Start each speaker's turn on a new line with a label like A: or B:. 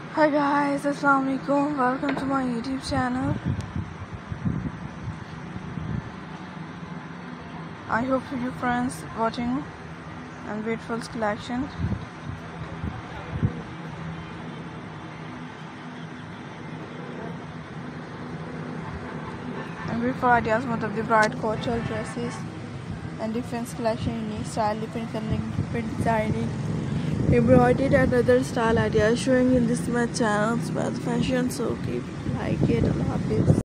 A: Hi guys, Assalamu alaikum. Welcome to my YouTube channel. I hope you friends watching and beautiful collection. And beautiful ideas of the bride coattail dresses and different collection, unique style, different coloring, different designing, embroidered and other style ideas showing in this my channel, Smart Fashion. So keep like it. Allah Hafiz.